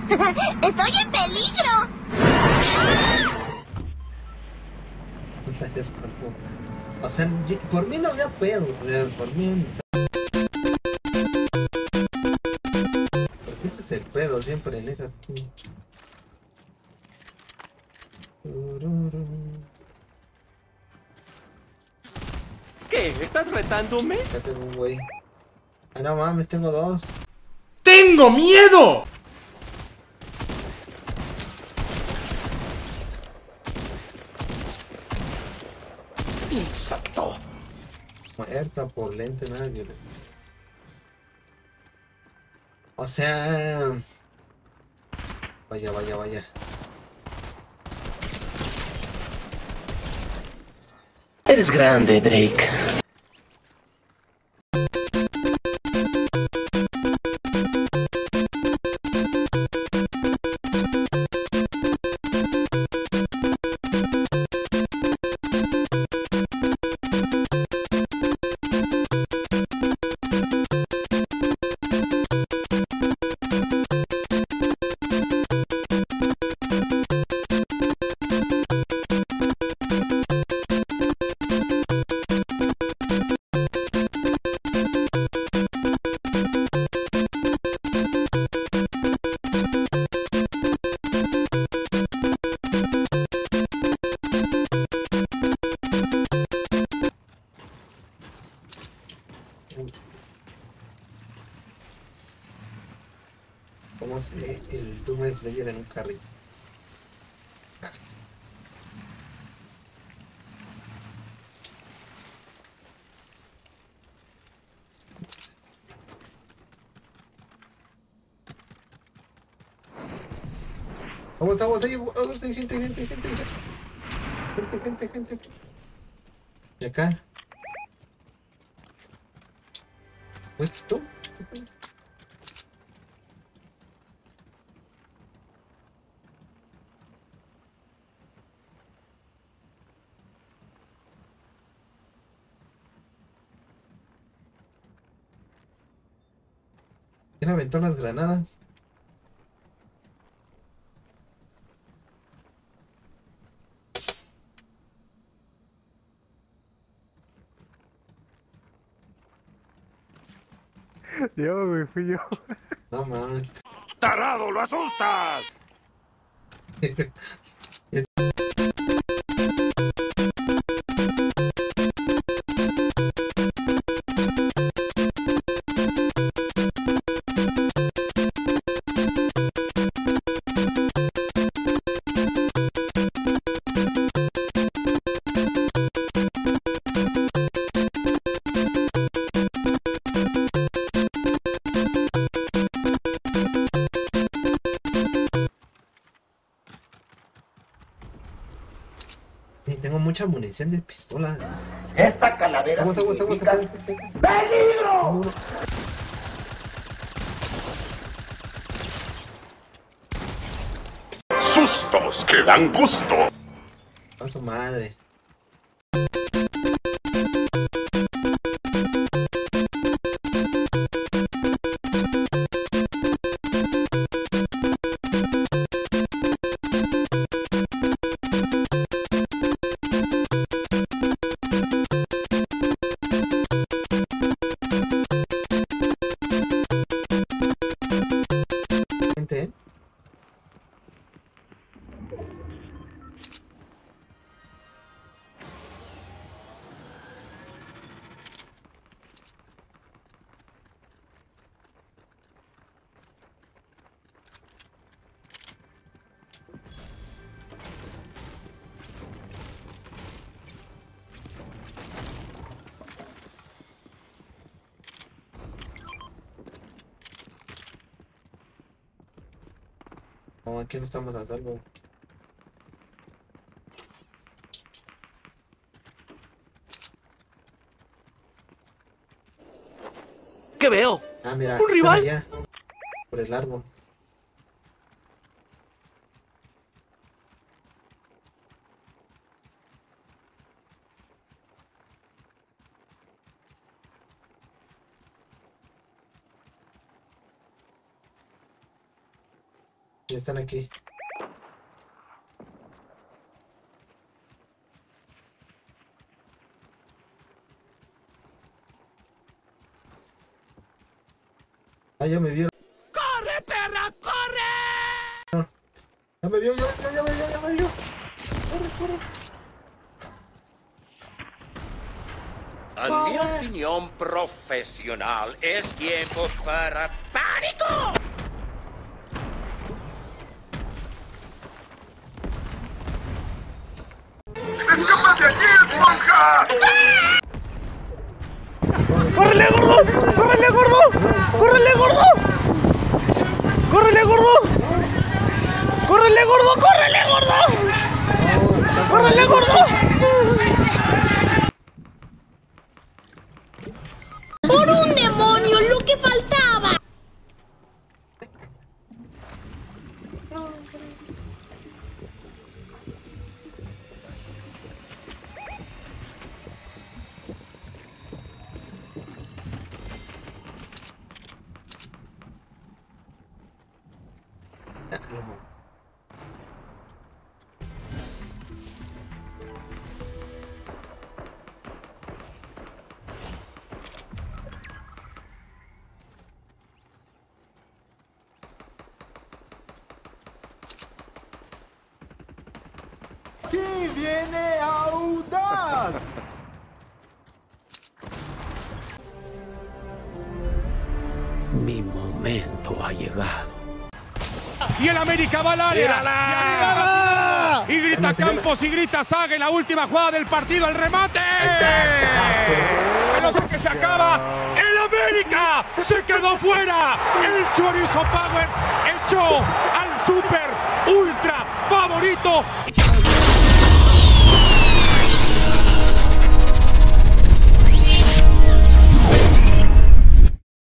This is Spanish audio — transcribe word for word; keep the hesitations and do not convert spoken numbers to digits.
¡Estoy en peligro! No sabías cómo. O sea, yo- por mí no había pedos, o sea, por mí. O sea, porque ese es el pedo siempre en esas. ¿Qué? ¿Estás retándome? Ya tengo un güey. Ay, no mames, tengo dos. ¡Tengo miedo! Insecto. Muerta por lente, nada violento. O sea. Vaya, vaya, vaya. Eres grande, Drake. ¿Cómo se lee el Doom Slayer en un carrito? Vamos, vamos, ahí, vamos, ahí, gente, gente, gente, gente, gente, gente, gente. ¿Y acá? ¿Fuiste tú? ¿Quién aventó las granadas? Yo, me fui yo. No mames. ¡Tarado, lo asustas! Y tengo mucha munición de pistolas. Esta calavera Aguas, aguas, aguas, significa acá, acá, acá. ¡peligro! Tengo uno. ¡Sustos que dan gusto! A su madre. Gente, ¿eh? No, aquí no estamos a salvo. ¿Qué veo? Ah, mira, ¿Un están rival? allá. Por el árbol. Ya están aquí. Ah, ya me vieron. ¡Corre, perra, corre! Ya me vio, ya me vio, ya me vio, ya me vio. Corre, corre. En mi opinión profesional, es tiempo para pánico. ¡Escápate aquí, esponja! ¡Córrele, gordo! ¡Córrele, gordo! ¡Córrele, gordo! ¡Córrele, gordo! ¡Córrele, gordo! ¡Córrele, gordo! ¡Córrele, gordo! ¡Por un demonio! ¡Lo que faltaba! ¡Aquí viene Audaz! Mi momento ha llegado. Y el América va al área. Y grita Campos y grita Saga en la última jugada del partido. El remate. Pelota que se acaba. El América se quedó fuera. El Chorizo Power echó al super ultra favorito.